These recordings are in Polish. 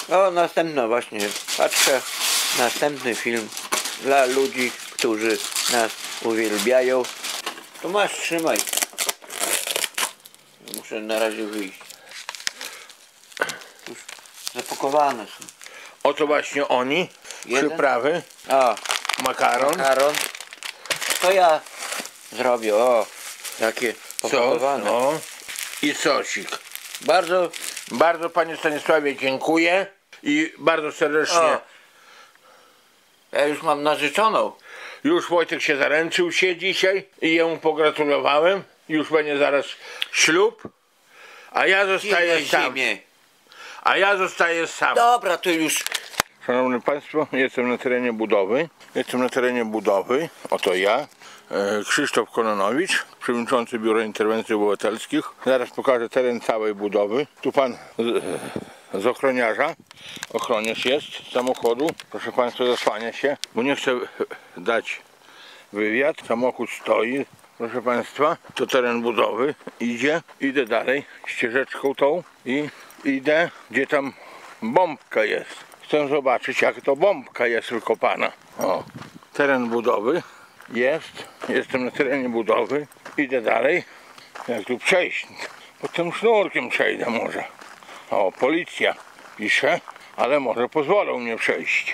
O, następna właśnie paczka. Następny film dla ludzi, którzy nas uwielbiają. To masz, trzymaj. Muszę na razie wyjść. Już zapakowane są. Oto właśnie oni. Przyprawy. O, makaron. To ja zrobię. O, jakie popakowane. Sos, no. I sosik. Bardzo panie Stanisławie dziękuję i bardzo serdecznie. O, ja już mam narzeczoną. Już Wojtek się zaręczył dzisiaj i jemu pogratulowałem. Już będzie zaraz ślub. A ja zostaję sam. Dobra, to już. Szanowni Państwo, jestem na terenie budowy. Oto ja, Krzysztof Kononowicz, przewodniczący Biura Interwencji Obywatelskich. Zaraz pokażę teren całej budowy. Tu pan z ochroniarza, ochroniarz jest z samochodu. Proszę Państwa, zasłania się, bo nie chcę dać wywiad. Samochód stoi. Proszę Państwa, to teren budowy. Idę dalej ścieżeczką tą i idę, gdzie tam bombka jest. Chcę zobaczyć, jak to bombka jest wykopana. O, teren budowy jest. Jestem na terenie budowy. Idę dalej. Jak tu przejść? Pod tym sznurkiem przejdę może. O, policja pisze, ale może pozwolą mnie przejść.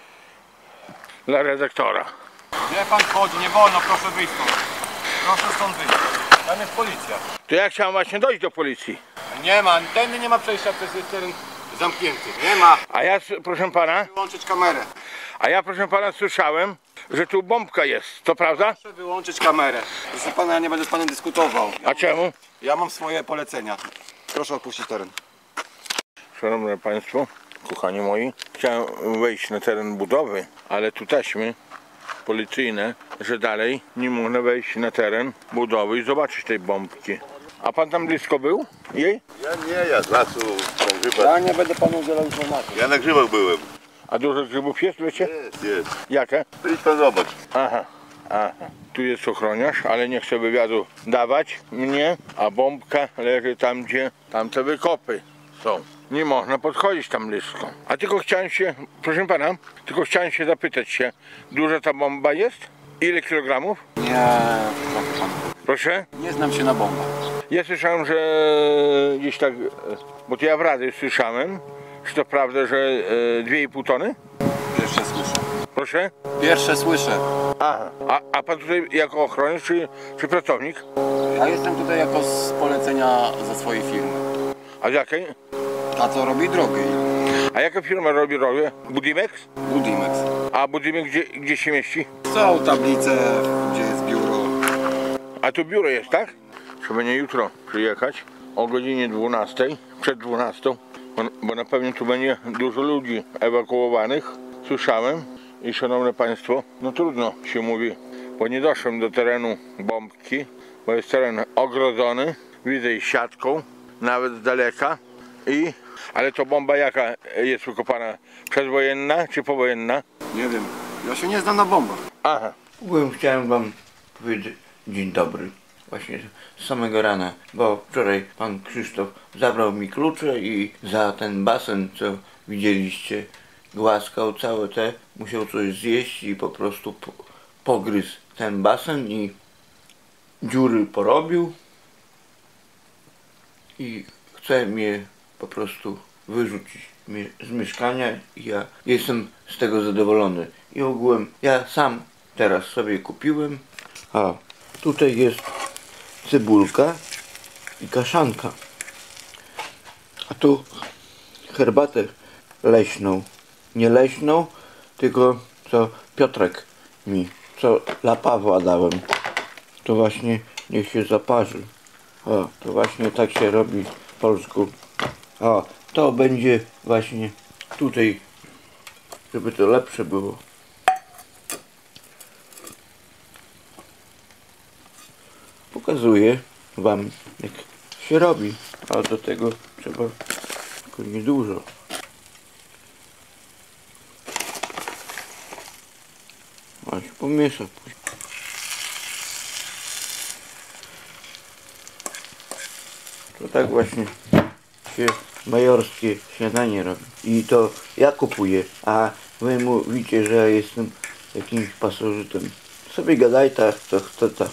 Dla redaktora. Gdzie pan wchodzi? Nie wolno, proszę wyjść stąd. Proszę stąd wyjść. Tam jest policja. To ja chciałem właśnie dojść do policji. Nie ma, tędy nie ma przejścia, to jest teren zamknięty. Nie ma. A ja, proszę pana, Wyłączyć kamerę. proszę pana, słyszałem, że tu bombka jest. To prawda? Proszę wyłączyć kamerę. Proszę pana, ja nie będę z panem dyskutował. A czemu? Ja mam swoje polecenia. Proszę opuścić teren. Szanowni Państwo, kochani moi, chciałem wejść na teren budowy, ale tu taśmy policyjne, że dalej nie można wejść na teren budowy i zobaczyć tej bombki. A pan tam blisko był? Jej? Ja nie, ja z lasu grzybach. Ja nie będę panu udzielał informacji. Ja na grzybach byłem. A dużo grzybów jest, wiecie? Jest. Jakie? Idź pan zobacz. Aha. Tu jest ochroniarz, ale nie chce wywiadu dawać mnie, a bombka leży tam, gdzie tamte wykopy są. Nie można podchodzić tam blisko. A tylko chciałem się, proszę pana, zapytać się, duża ta bomba jest? Ile kilogramów? Nie, Proszę? nie znam się na bombach. Ja słyszałem, że gdzieś tak, bo to ja w radiu słyszałem, czy to prawda, że 2,5 tony? Pierwsze słyszę. Proszę? Pierwsze słyszę. Aha. A pan tutaj jako ochroniarz czy pracownik? Ja jestem tutaj jako z polecenia ze swojej firmy. A z jakiej? A co robi drogi? A jaka firma robi drogę? Budimex? Budimex. A Budimex gdzie się mieści? Są tablice, gdzie jest biuro. A tu biuro jest, tak? Trzeba nie jutro przyjechać o godzinie 12, przed 12, bo na pewno tu będzie dużo ludzi ewakuowanych. Słyszałem i szanowne Państwo, no trudno się mówi, bo nie doszłem do terenu bombki, bo jest teren ogrodzony, widzę jej siatką, nawet z daleka. Ale to bomba jaka jest wykopana? Przedwojenna czy powojenna? Nie wiem, ja się nie znam na bombach. Aha. Chciałem wam powiedzieć dzień dobry. Właśnie z samego rana, bo wczoraj pan Krzysztof zabrał mi klucze i za ten basen, co widzieliście, głaskał całe te, musiał coś zjeść i po prostu pogryzł ten basen i dziury porobił i chce mnie po prostu wyrzucić z mieszkania i ja jestem z tego zadowolony. I ogółem ja sam teraz sobie kupiłem. A tutaj jest cebulka i kaszanka. A tu herbatę leśną. Nie leśną, tylko co Piotrek co dla Pawła dałem. To właśnie niech się zaparzy. O, to właśnie tak się robi w polsku. O, to będzie właśnie tutaj, żeby to lepsze było. Pokazuję wam, jak się robi, a do tego trzeba tylko niedużo. Właśnie pomieszam. To tak właśnie się majorskie śniadanie robi. I to ja kupuję, a wy mówicie, że ja jestem jakimś pasożytem. Sobie gadaj tak, co chce ta.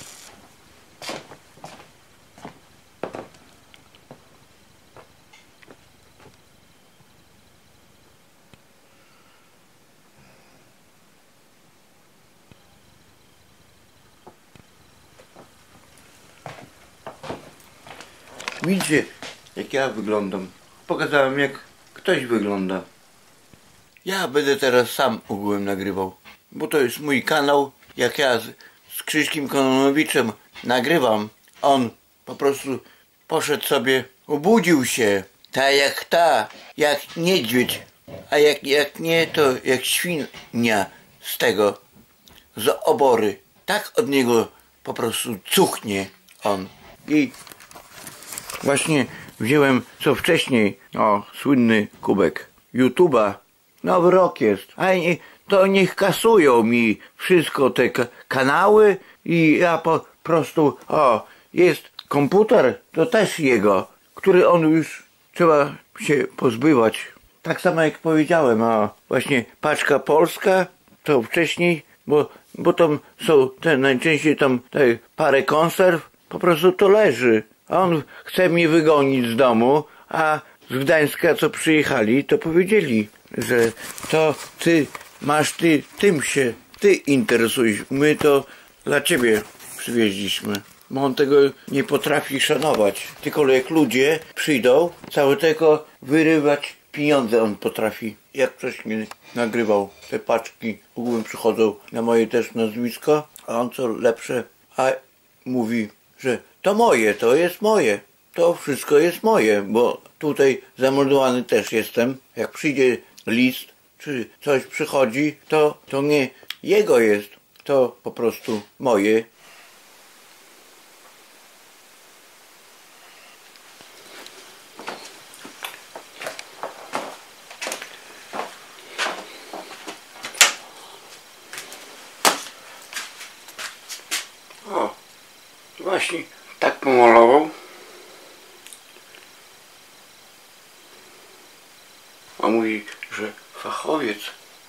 Widzicie, jak ja wyglądam. Pokazałem, jak ktoś wygląda. Ja będę teraz sam ogółem nagrywał, bo to jest mój kanał. Jak ja z Krzyśkiem Kononowiczem nagrywam, on po prostu poszedł sobie, obudził się, jak niedźwiedź, a jak nie, to jak świnia z tego, z obory. Tak od niego po prostu cuchnie on. I właśnie wziąłem co wcześniej, słynny kubek YouTube'a. Nowy rok jest, a to niech kasują mi wszystko te kanały i ja po prostu, jest komputer, to też jego, który on już trzeba się pozbywać. Tak samo jak powiedziałem, właśnie paczka polska, to wcześniej, bo tam są najczęściej tam parę konserw, po prostu to leży. A on chce mnie wygonić z domu, a z Gdańska co przyjechali, to powiedzieli, że to tym się ty interesujesz, my to dla ciebie przywieźliśmy. Bo on tego nie potrafi szanować. Tylko jak ludzie przyjdą, całe tego wyrywać pieniądze on potrafi. Jak wcześniej nagrywał te paczki, ogółem przychodzą na moje też nazwisko, a on co lepsze, a mówi, że to moje, to jest moje. To wszystko jest moje, bo tutaj zameldowany też jestem. Jak przyjdzie list, czy coś przychodzi, to nie jego jest, to po prostu moje. Właśnie tak pomalował. A mówi, że fachowiec,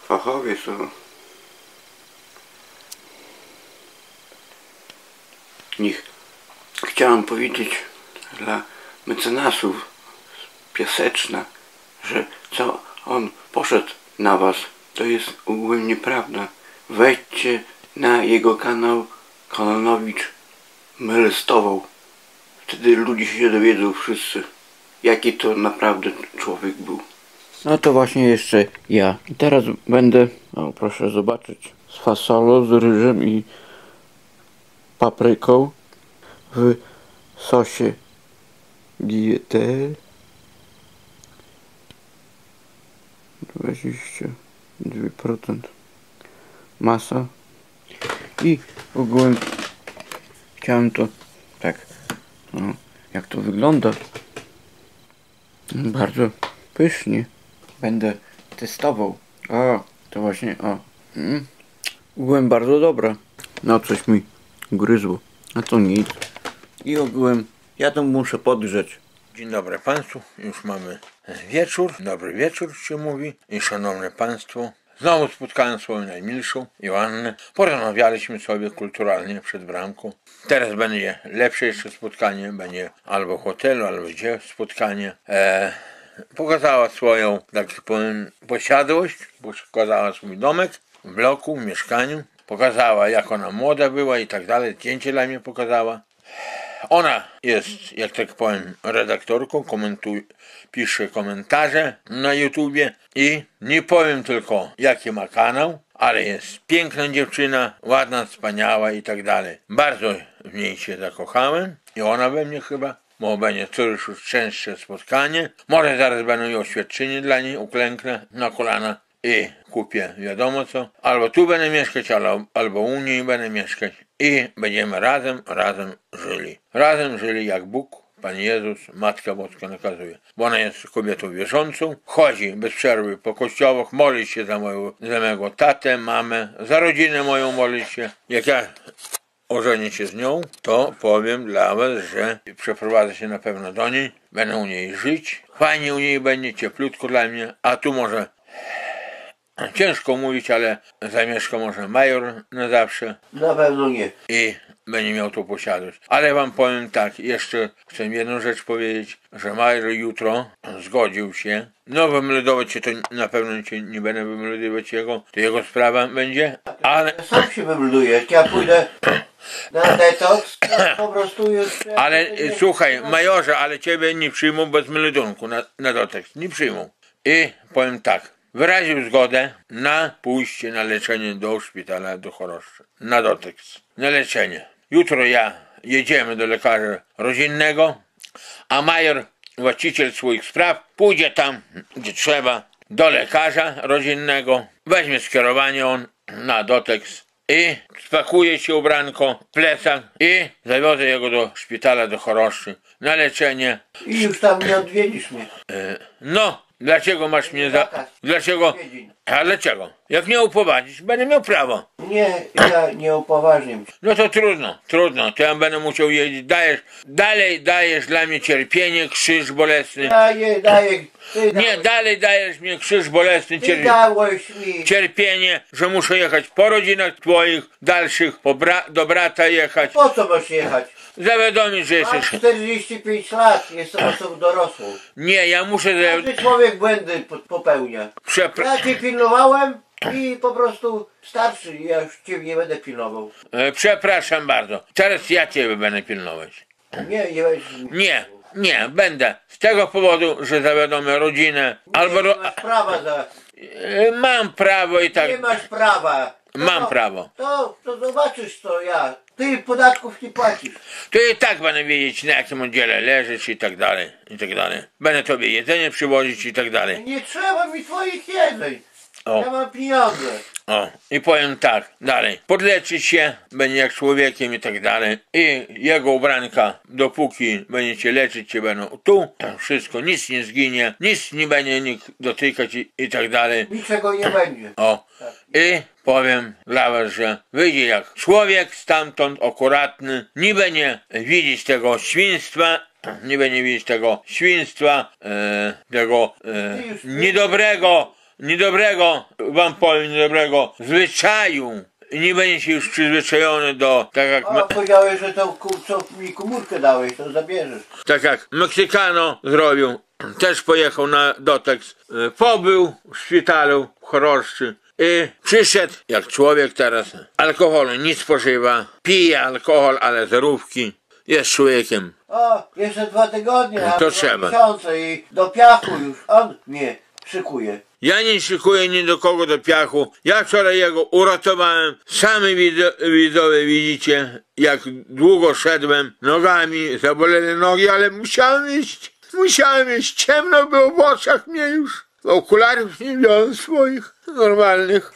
chciałem powiedzieć dla mecenasów z Piaseczna, że co on poszedł na was, to jest ogólnie nieprawda. Wejdźcie na jego kanał, Kononowicz molestował. Wtedy ludzie się dowiedzą wszyscy, jaki to naprawdę człowiek był. No to właśnie jeszcze ja. I teraz będę, proszę zobaczyć, z fasolą, z ryżem i papryką w sosie GT 22% masa i ogółem chciałem to tak, jak to wygląda, bardzo pysznie. Będę testował. To właśnie, ogółem bardzo dobra. No coś mi gryzło, a to nic. I ogółem ja to muszę podgrzeć. Dzień dobry Państwu, już mamy wieczór, dobry wieczór się mówi i szanowne Państwo, znowu spotkałem swoją najmilszą, Joannę, porozmawialiśmy sobie kulturalnie przed bramką. Teraz będzie lepsze jeszcze spotkanie, będzie albo w hotelu, albo gdzie spotkanie. Pokazała swoją, tak powiem, posiadłość, pokazała swój domek w bloku, w mieszkaniu, pokazała jak ona młoda była i tak dalej, zdjęcie dla mnie pokazała. Ona jest, jak tak powiem, redaktorką, pisze komentarze na YouTubie i nie powiem tylko jaki ma kanał, ale jest piękna dziewczyna, ładna, wspaniała i tak dalej. Bardzo w niej się zakochałem i ona we mnie chyba, bo będzie coraz już częstsze spotkanie. Może zaraz będą i oświadczenie dla niej, uklęknę na kolana i kupię wiadomo co. Albo tu będę mieszkać, albo u niej będę mieszkać i będziemy razem żyli. Razem żyli jak Bóg, Pan Jezus, Matka Boska nakazuje. Bo ona jest kobietą wierzącą, chodzi bez przerwy po kościołach, modli się za mojego tatę, mamę, za rodzinę moją modli się. Jak ja ożenię się z nią, to powiem dla was, że przeprowadzę się na pewno do niej, będę u niej żyć, fajnie u niej będzie, cieplutko dla mnie, a tu może ciężko mówić, ale zamieszka może major na zawsze Na pewno nie. i będzie miał tu posiadłość. Ale wam powiem tak, jeszcze chcę jedną rzecz powiedzieć, że major jutro zgodził się. No wymeldować się to na pewno nie będę wymeldować jego, to jego sprawa będzie, ale... Sam się wymelduje, jak ja pójdę na detoks, to po prostu już... Ale słuchaj, majorze, ale ciebie nie przyjmą bez meldunku na dotekst, nie przyjmą. I powiem tak, wyraził zgodę na pójście na leczenie do szpitala do Choroszczy, na dotekst, na leczenie. Jutro jedziemy do lekarza rodzinnego, a major, właściciel swoich spraw, pójdzie tam, gdzie trzeba, do lekarza rodzinnego, weźmie skierowanie on na dotekst i spakuje się ubranko, plecak i zawiozę jego do szpitala do Choroszczy na leczenie. I już tam nie odwiedzisz mnie. No, dlaczego masz mnie za... Dlaczego? A dlaczego? Jak nie upoważnisz, będę miał prawo. Nie, ja nie upoważniam się. No to trudno, to ja będę musiał jeździć. Dajesz dla mnie cierpienie, krzyż bolesny. Daję. Nie, dalej dajesz mi krzyż bolesny, Ty dałeś mi. cierpienie, że muszę jechać po rodzinach twoich, dalszych, do brata jechać. Po co masz jechać? Zawiadomić, że Mam jesteś... 45 lat, jestem osobą dorosłą. Nie, ja muszę... Każdy człowiek błędy popełnia. Ja cię pilnowałem i po prostu starszy, ja już cię nie będę pilnował. Przepraszam bardzo, teraz ja ciebie będę pilnować. Nie będziesz... Nie, będę. Z tego powodu, że zawiadomię rodzinę, albo... Nie masz prawa za... Mam prawo i tak... Nie masz prawa. Mam prawo. To zobaczysz co ja. Ty podatków nie płacisz. To i tak będę wiedzieć, na jakim oddziale leżysz i tak dalej, i tak dalej. Będę tobie jedzenie przywozić i tak dalej. Nie trzeba mi twoich jedzeń. O. Ja mam pieniądze. O, i powiem tak, dalej. Podleczyć się, będzie jak człowiekiem i tak dalej. I jego ubranka, dopóki będziecie leczyć się, będą tu. Wszystko, nic nie zginie, nic nie będzie nikt dotykać i tak dalej. Niczego nie będzie. O, i powiem dla was, że wyjdzie jak człowiek stamtąd, akuratny, nie będzie widzieć tego świństwa, tego niedobrego, wam powiem, niedobrego zwyczaju. Nie będzie się już przyzwyczajony do, tak jak... Powiedziałeś, że to co mi komórkę dałeś, to zabierzesz. Tak jak Meksykano zrobił, też pojechał na dotekst, pobył w szpitalu w Choroszczy i przyszedł jak człowiek teraz. Alkoholu nie spożywa, pije alkohol, ale zerówki. Jest człowiekiem. Jeszcze 2 tygodnie, a To 2 trzeba. miesiące i do piachu już on mnie szykuje. Ja nie szykuję ni do kogo do piachu. Ja wczoraj jego uratowałem. Sami widzowie widzicie, jak długo szedłem nogami, zaboleli nogi, ale musiałem iść. Ciemno było w oczach mnie już. Okularów nie wziąłem swoich normalnych.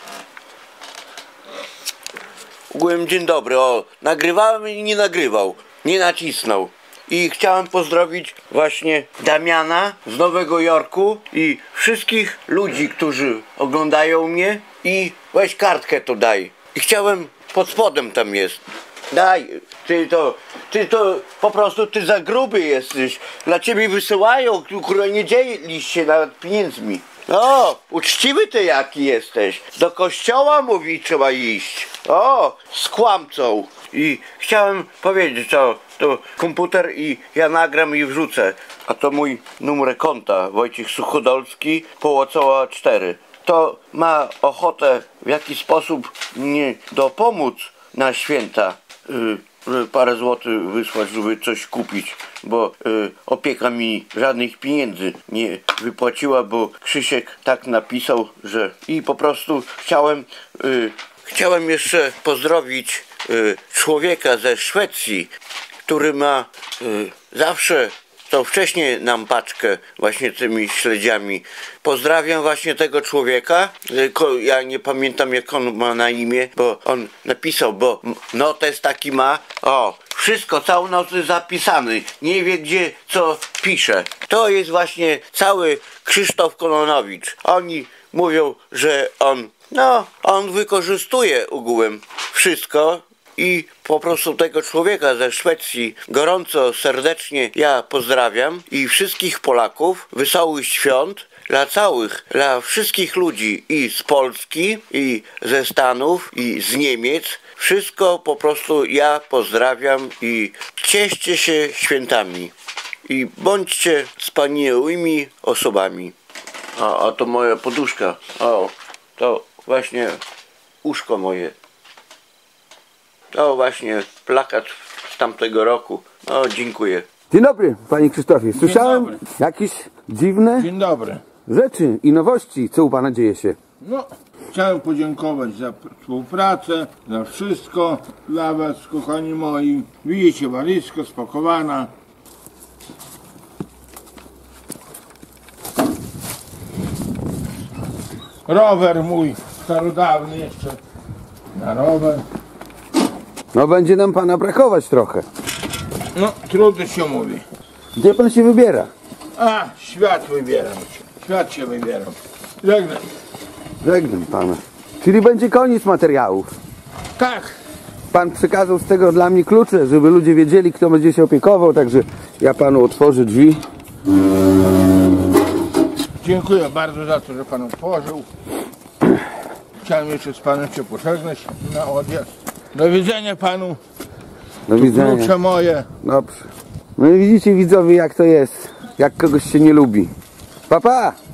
Ogółem dzień dobry, nagrywałem i nie nagrywał, nie nacisnął. I chciałem pozdrowić właśnie Damiana z Nowego Jorku i wszystkich ludzi, którzy oglądają mnie. I weź kartkę to daj. I chciałem, pod spodem tam jest. Daj, ty to po prostu ty za gruby jesteś. Dla ciebie wysyłają, które nie dzielisz się nawet pieniędzmi. Uczciwy ty jaki jesteś. Do kościoła mówi trzeba iść. Z kłamcą. I chciałem powiedzieć, to komputer i ja nagram i wrzucę. A to mój numer konta, Wojciech Suchodolski, Połocoła 4. To ma ochotę w jakiś sposób mnie dopomóc na święta. Parę złotych wysłać, żeby coś kupić, bo opieka mi żadnych pieniędzy nie wypłaciła, bo Krzysiek tak napisał, że... I po prostu chciałem jeszcze pozdrowić człowieka ze Szwecji, który ma zawsze, to wcześniej nam paczkę właśnie tymi śledziami. Pozdrawiam właśnie tego człowieka, tylko ja nie pamiętam jak on ma na imię, bo on napisał, bo notes taki ma, wszystko, cały notes zapisany, nie wie gdzie co pisze. To jest właśnie cały Krzysztof Kononowicz. Oni mówią, że on wykorzystuje ogółem wszystko i po prostu tego człowieka ze Szwecji gorąco, serdecznie ja pozdrawiam i wszystkich Polaków, wesołych świąt dla wszystkich ludzi i z Polski, i ze Stanów, i z Niemiec. Wszystko po prostu ja pozdrawiam i cieszcie się świętami i bądźcie wspaniałymi osobami. A to moja poduszka. O, to właśnie łóżko moje. To właśnie plakat z tamtego roku. O, dziękuję. Dzień dobry, panie Krzysztofie. Słyszałem jakieś dziwne Dzień dobry. rzeczy i nowości, co u pana dzieje się. No, chciałem podziękować za współpracę, za wszystko dla was, kochani moi. Widzicie, walizka spakowana. Rower mój, starodawny jeszcze. Na rower. No będzie nam pana brakować trochę. No, trudno się mówi. Gdzie pan się wybiera? A, świat wybieram się. Świat się wybieram. Żegnam. Żegnam pana. Czyli będzie koniec materiałów. Tak. Pan przekazał z tego dla mnie klucze, żeby ludzie wiedzieli, kto będzie się opiekował, także ja panu otworzę drzwi. Dziękuję bardzo za to, że pan otworzył. Chciałem jeszcze z panem się pożegnać na odjazd. Do widzenia panu. Do widzenia. Klucze moje. Dobrze. No i widzicie widzowie, jak to jest, jak kogoś się nie lubi. Pa, pa!